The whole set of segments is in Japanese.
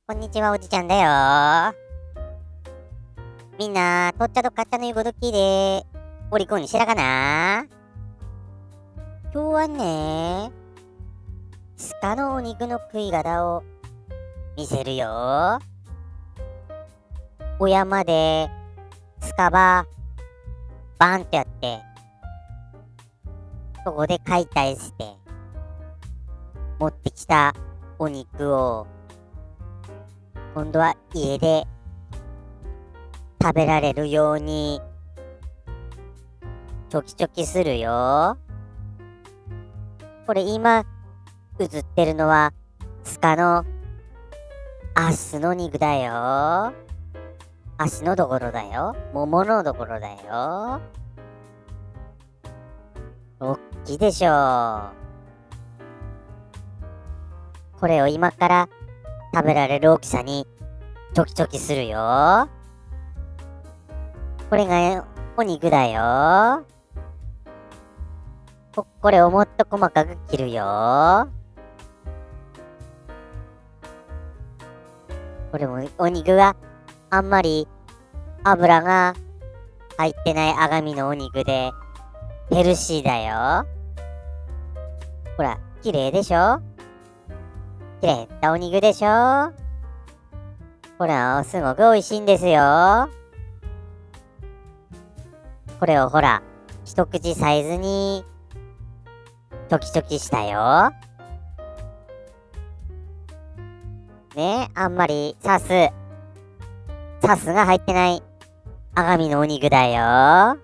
こんにちは、おじちゃんだよ。みんな、とっちゃとかっちゃのゆごどきで、お利口にしてらかな。今日はね、鹿のお肉の食い方を見せるよ。お山で、鹿ば、バンってやって、そこで解体して、持ってきたお肉を、今度は家で食べられるようにチョキチョキするよ。これ今映ってるのは鹿の足の肉だよ。足のところだよ。もものところだよ。おっきいでしょ。これを今から食べられる大きさにチョキチョキするよ。これがお肉だよ。これをもっと細かく切るよ。これもお肉があんまり油が入ってない赤身のお肉でヘルシーだよ。ほら、綺麗でしょ。きれいなお肉でしょ。ほら、すごく美味しいんですよ。これをほら、一口サイズに、チョキチョキしたよ。ね、あんまりサスが入ってない赤身のお肉だよ。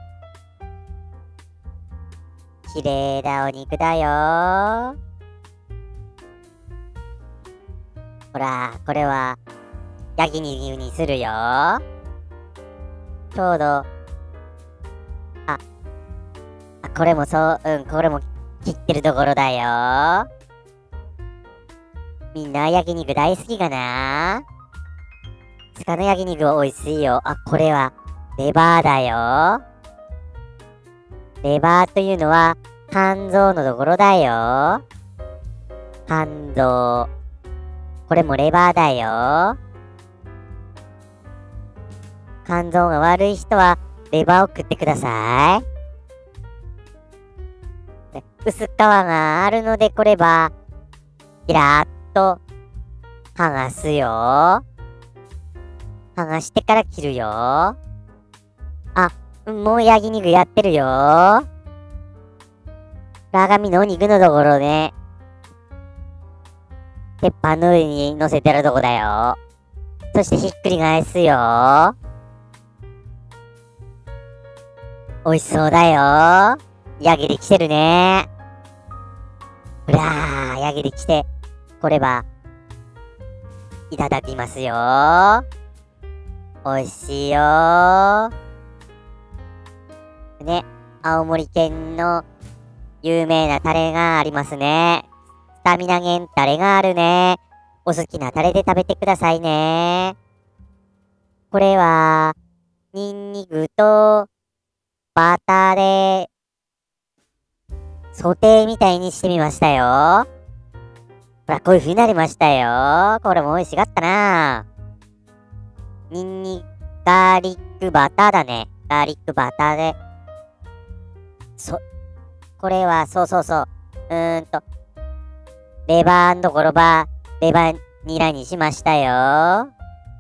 きれいなお肉だよ。ほら、これは、焼肉にするよ。ちょうど、これもこれも切ってるところだよ。みんな焼肉大好きかな。鹿の焼肉は美味しいよ。これは、レバーだよ。レバーというのは、肝臓のところだよ。肝臓。これもレバーだよ。肝臓が悪い人はレバーを食ってください。薄皮があるのでこれば、キラーっと剥がすよ。剥がしてから切るよ。もう焼肉やってるよ。赤身のお肉のところね。鉄板の上に乗せてるとこだよ。そしてひっくり返すよ。美味しそうだよ。焼けてきてるね。ほらー、焼けてきて、これば、いただきますよ。美味しいよ。ね、青森県の有名なタレがありますね。スタミナ源タレがあるね。お好きなタレで食べてくださいね。これは、ニンニクとバターで、ソテーみたいにしてみましたよ。ほら、こういう風になりましたよ。これも美味しかったな。ニンニク、ガーリックバターだね。ガーリックバターで、これは、レバーのところば、レバニラにしましたよ。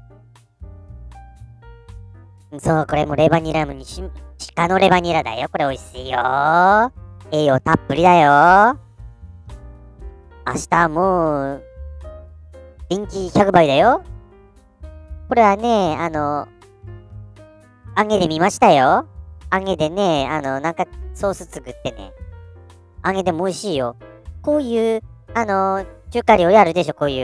そう、これもレバニラに鹿のレバニラだよ。これ美味しいよ。栄養たっぷりだよ。明日もう、人気100倍だよ。これはね、揚げで見ましたよ。揚げでね、なんかソース作ってね。揚げでも美味しいよ。こういう、中華料理あるでしょ、こういう。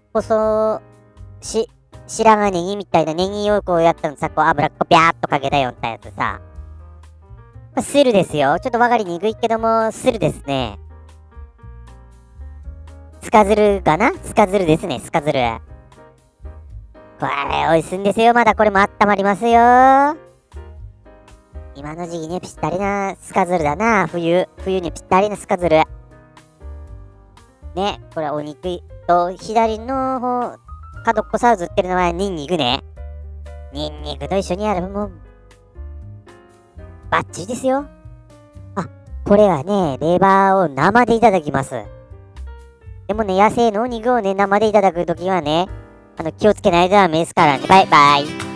白髪ネギみたいなネギをこうやったのさ、こう油こうビャーっとかけたようなやつさ。スルですよ。ちょっとわかりにくいけども、スルですね。スカズルかな？スカズルですね、スカズル。これ美味しいんですよ。まだこれも温まりますよ。今の時期にぴったりなスカズルだな。冬にぴったりなスカズル。ね、これお肉と左の方、 角っこさ映ってるのはニンニクね。ニンニクと一緒にやればもう、バッチリですよ。あ、これはね、レバーを生でいただきます。でもね、野生のお肉をね、生でいただくときはね、気をつけないとダメですからね。バイバイ。